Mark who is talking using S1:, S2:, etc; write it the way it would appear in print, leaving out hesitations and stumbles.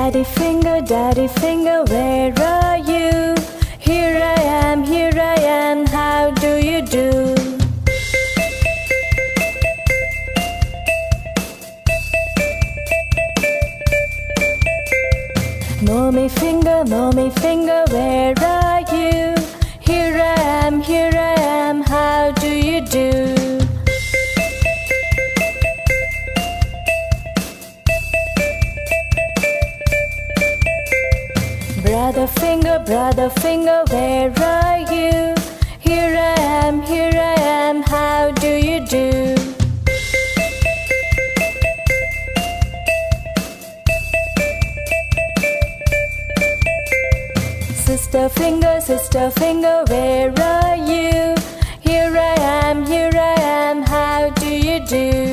S1: Daddy finger, where are you? Here I am, how do you do? Mommy finger, where are you? Here I am, how do you do? Brother finger, where are you? Here I am, how do you do? Sister finger, where are you? Here I am, how do you do?